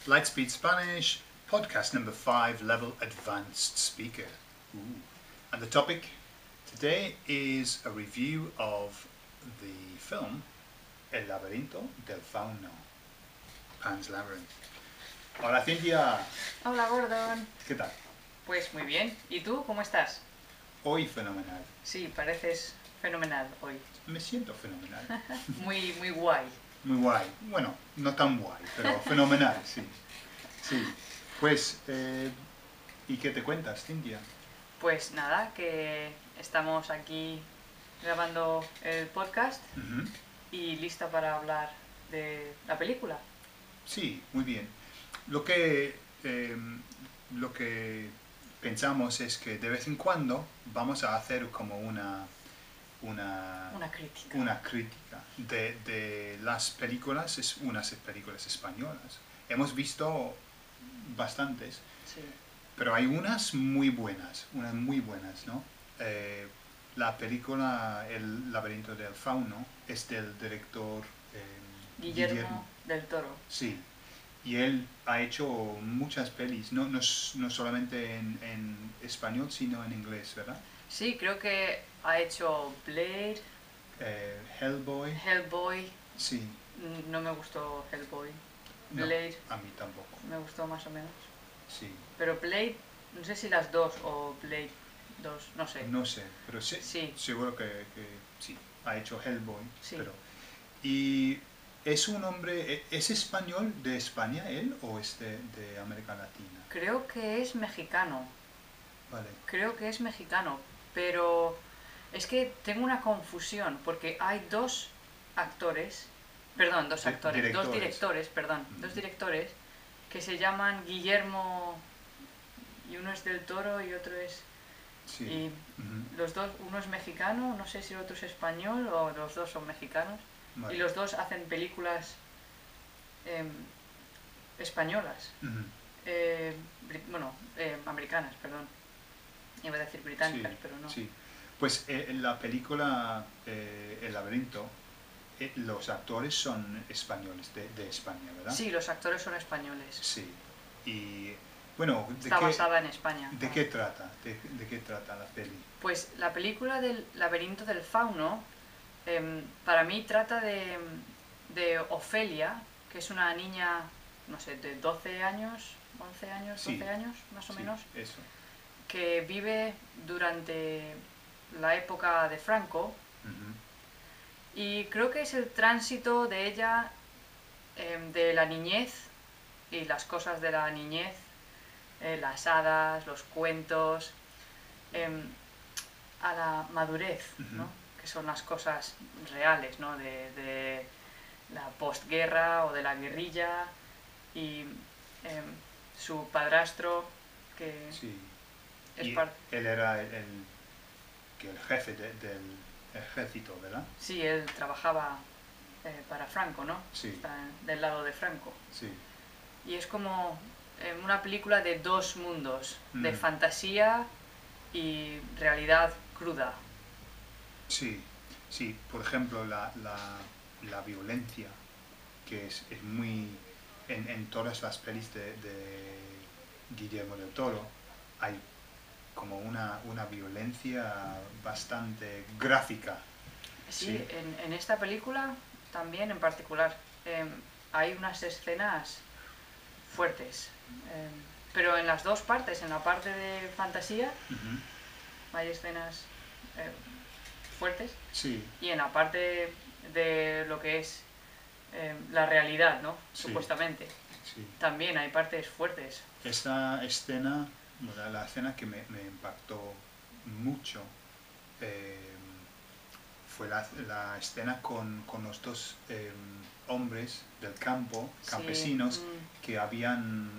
Lightspeed Spanish, podcast number 5, level advanced speaker. Ooh. And the topic today is a review of the film El laberinto del fauno, Pan's Labyrinth. Hola Cintia. Hola Gordon. ¿Qué tal? Pues muy bien. ¿Y tú cómo estás? Hoy fenomenal. Sí, pareces fenomenal hoy. Me siento fenomenal. Muy guay. Muy guay. Bueno, no tan guay, pero fenomenal, sí. Sí. Pues, ¿y qué te cuentas, Cintia? Pues nada, que estamos aquí grabando el podcast y lista para hablar de la película. Sí, muy bien. Lo que pensamos es que de vez en cuando vamos a hacer como una crítica de las películas, unas películas españolas. Hemos visto bastantes, Sí. pero hay unas muy buenas, ¿no? La película El laberinto del fauno es del director Guillermo del Toro. Sí, y él ha hecho muchas pelis, no solamente en español, sino en inglés, ¿verdad? Sí, creo que ha hecho Blade, Hellboy. Sí. No me gustó Hellboy. No, Blade a mí tampoco. me gustó más o menos. Sí. Pero Blade, no sé si las dos o Blade 2, no sé. No sé, pero sí, Sí. seguro que sí, ha hecho Hellboy. Sí. Pero, y es un hombre, ¿es español de España él o es de América Latina? Creo que es mexicano. Vale. Creo que es mexicano, pero es que tengo una confusión porque hay dos directores que se llaman Guillermo y uno es del Toro y otro es... Sí. Y los dos, uno es mexicano, no sé si el otro es español o los dos son mexicanos. Vale. Y los dos hacen películas españolas. Americanas, perdón. Iba a decir británicas, Sí, pero no. Sí. Pues en la película El laberinto, los actores son españoles de España, ¿verdad? Sí, los actores son españoles. Sí. Y bueno, Está basada en España. ¿de qué trata? ¿De qué trata la peli? Pues la película del laberinto del fauno, para mí trata de Ofelia, que es una niña, no sé, de 12 años, 11 años, 12 años, más o menos. Eso. Que vive durante la época de Franco. Y creo que es el tránsito de ella de la niñez y las cosas de la niñez, las hadas, los cuentos, a la madurez, ¿no? Que son las cosas reales, ¿no? de la postguerra o de la guerrilla y su padrastro que él era el jefe del ejército, ¿verdad? Sí, él trabajaba para Franco, ¿no? Sí. Está del lado de Franco. Sí. Y es como una película de dos mundos, de fantasía y realidad cruda. Sí, sí. Por ejemplo, la violencia, que es muy... En todas las pelis de Guillermo del Toro hay como una violencia bastante gráfica. Sí, en esta película también en particular hay unas escenas fuertes, pero en las dos partes, en la parte de fantasía hay escenas fuertes, sí. Y en la parte de lo que es la realidad, ¿no? Sí. Supuestamente. Sí. También hay partes fuertes. Esta escena, la escena que me impactó mucho fue la escena con los dos hombres del campo, campesinos, que habían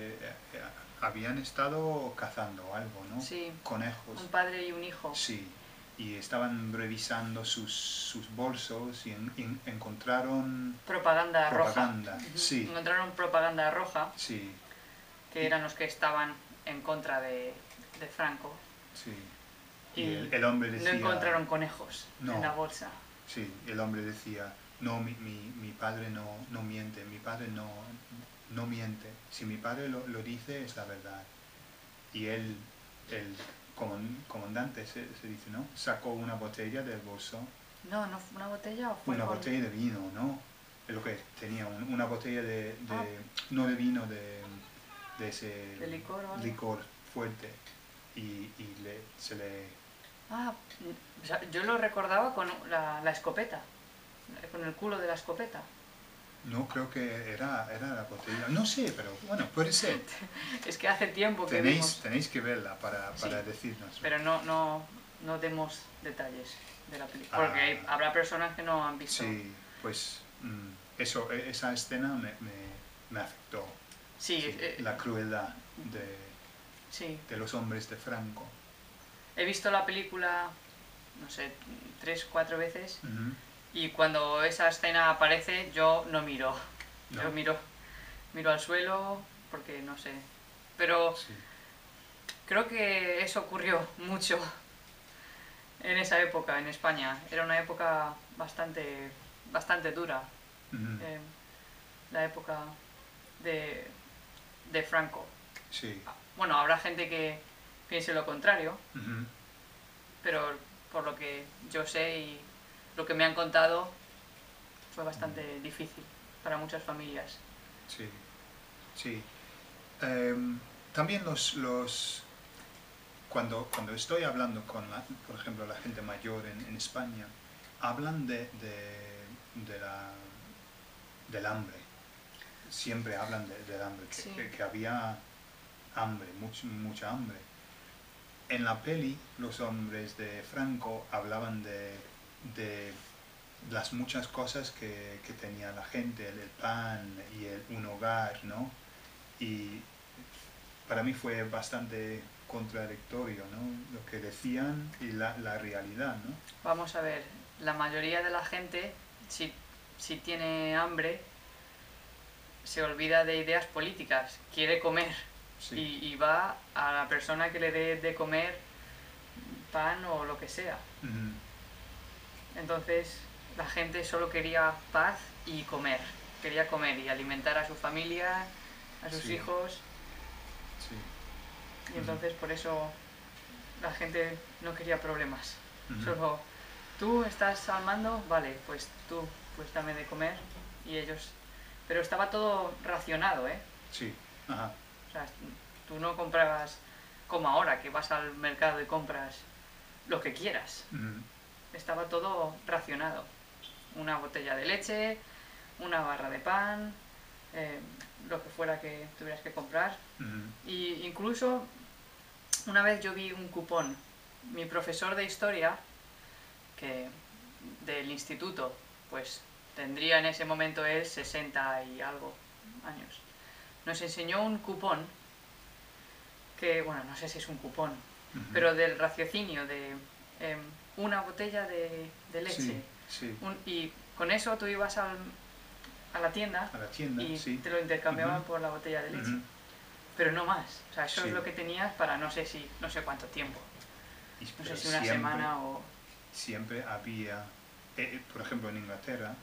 estado cazando algo, ¿no? Sí. Conejos. Un padre y un hijo. Sí. Y estaban revisando sus bolsos y encontraron... Propaganda roja. Sí. Encontraron propaganda roja. Sí. Que eran los que estaban en contra de Franco. Sí. Y el hombre decía... No encontraron conejos en la bolsa. Sí, el hombre decía, no, mi padre no miente, mi padre no miente. Si mi padre lo dice, es la verdad. Y él, el comandante, se dice, ¿no? Sacó una botella del bolso. No, no fue una botella o fue Una botella de vino, ¿no? Es lo que tenía, una botella no de vino, de ese ¿de licor o algo? licor fuerte. Y se le... Ah, o sea, yo lo recordaba con la escopeta, con el culo de la escopeta. No, creo que era la botella. No sé, pero bueno, puede ser. Es que hace tiempo que vimos. Tenéis que verla para Sí, decirnos. pero no demos detalles de la película, porque habrá personas que no han visto. Sí, pues esa escena me afectó. Sí, Sí, la crueldad sí. de los hombres de Franco. He visto la película, no sé, 3, 4 veces, Ujú. y cuando esa escena aparece yo no miro. No. Yo miro al suelo porque no sé. Pero Sí. creo que eso ocurrió mucho en esa época en España. Era una época bastante dura. Ujú. La época de Franco. Sí. Bueno, habrá gente que piense lo contrario, Ujú. pero por lo que yo sé y lo que me han contado fue bastante difícil para muchas familias. Sí. Sí. También cuando estoy hablando con, por ejemplo, la gente mayor en España, hablan del hambre. Siempre hablan del hambre, Sí. que había hambre, mucha hambre. En la peli, los hombres de Franco hablaban de las muchas cosas que tenía la gente, el pan y un hogar, ¿no? Y para mí fue bastante contradictorio, ¿no? Lo que decían y la realidad, ¿no? Vamos a ver, la mayoría de la gente, si tiene hambre, se olvida de ideas políticas, quiere comer. Sí. Y va a la persona que le dé de comer pan o lo que sea. Ujú. Entonces la gente solo quería paz y comer. Quería comer y alimentar a su familia, a sus Sí. hijos. Sí. Y entonces por eso la gente no quería problemas. Ujú. Solo, tú estás al mando, vale, pues tú, pues dame de comer. Y ellos... Pero estaba todo racionado, ¿eh? Sí. Ajá. O sea, tú no comprabas como ahora, que vas al mercado y compras lo que quieras. Ujú. Estaba todo racionado. Una botella de leche, una barra de pan, lo que fuera que tuvieras que comprar. Ujú. Y incluso una vez yo vi un cupón. Mi profesor de historia, que del instituto, pues tendría en ese momento él 60 y algo años, nos enseñó un cupón que, bueno, no sé si es un cupón, Ujú. pero del raciocinio de una botella de leche. Sí. Y con eso tú ibas a la tienda A la tienda, y sí. te lo intercambiaban Ujú. por la botella de leche. Ujú. Pero no más. O sea, eso Sí. es lo que tenías para no sé cuánto tiempo. Y- No pero sé si una semana o... siempre había, por ejemplo en Inglaterra,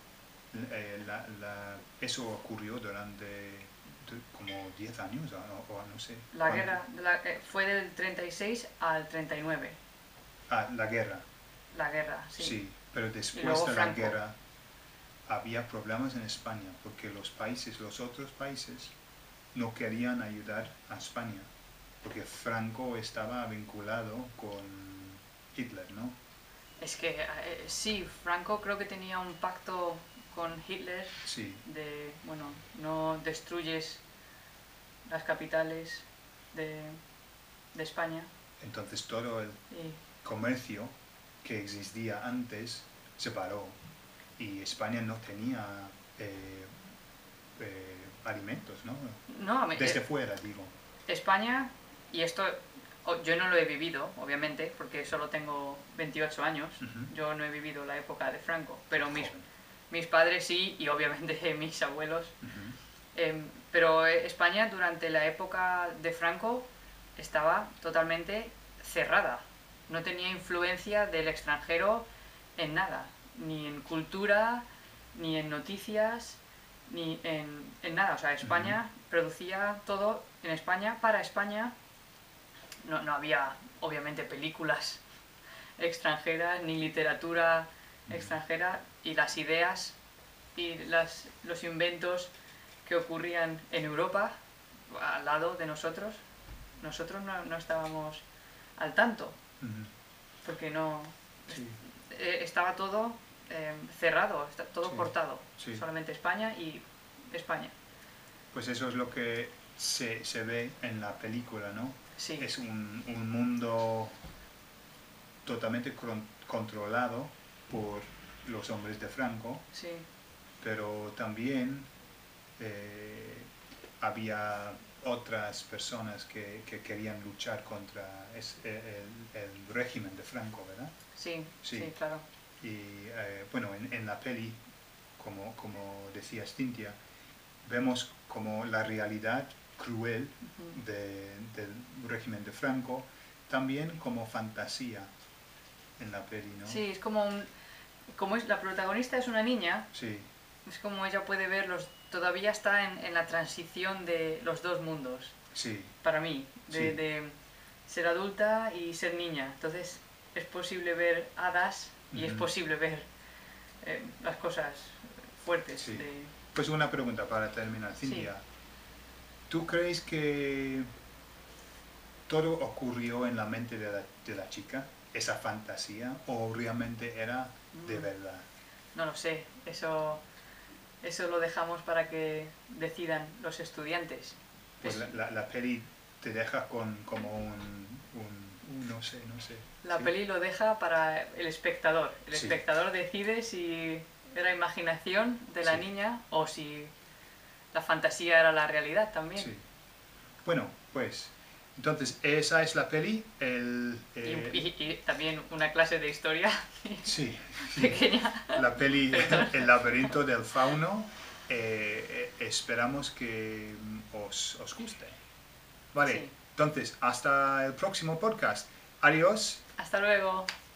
eso ocurrió durante como 10 años o no sé. La ¿cuánto? guerra fue del 36 al 39. La guerra, La guerra, sí. sí, pero Y después luego de la Franco. guerra había problemas en España porque los otros países no querían ayudar a España porque Franco estaba vinculado con Hitler, ¿no? Es que sí, Franco creo que tenía un pacto con Hitler Sí. de, bueno, no destruyes las capitales de España. Entonces todo el Y comercio que existía antes se paró y España no tenía alimentos, ¿no? no, Desde fuera, digo. España, y esto yo no lo he vivido, obviamente, porque solo tengo 28 años, Ujú. yo no he vivido la época de Franco, pero mis Joven. padres sí, y obviamente mis abuelos. Ujú. Pero España durante la época de Franco estaba totalmente cerrada, no tenía influencia del extranjero en nada, ni en cultura, ni en noticias, ni en nada. O sea, España producía todo en España, para España. No había, obviamente, películas extranjeras ni literatura extranjera, y las ideas y los inventos que ocurrían en Europa al lado de nosotros no estábamos al tanto, porque no Sí. estaba todo cerrado, todo Sí. cortado, Sí. solamente España y España. Pues eso es lo que se ve en la película, ¿no? Sí. Es un mundo totalmente controlado por los hombres de Franco, Sí, pero también había otras personas que querían luchar contra el régimen de Franco, ¿verdad? sí, Sí. sí, claro. Y bueno, en la peli, como decías, Cintia, vemos como la realidad cruel del régimen de Franco, también como fantasía en la peli, ¿no? Sí, es como la protagonista es una niña, Sí, es como ella puede ver todavía está en la transición de los dos mundos, sí, para mí, sí. de ser adulta y ser niña. Entonces es posible ver hadas y es posible ver las cosas fuertes. Sí. Pues una pregunta para terminar, Cintia. Sí. ¿Tú crees que todo ocurrió en la mente de la chica, esa fantasía, o realmente era de verdad? No lo sé, eso lo dejamos para que decidan los estudiantes. Pues la peli te deja como no sé. La ¿Sí? peli lo deja para el espectador. El Sí. espectador decide si era imaginación de la Sí. niña o si la fantasía era la realidad también. Sí. Bueno, pues, entonces, esa es la peli. Y también una clase de historia Sí, pequeña. la peli El laberinto del fauno. Esperamos que os guste. Vale, Sí. entonces, hasta el próximo podcast. Adiós. Hasta luego.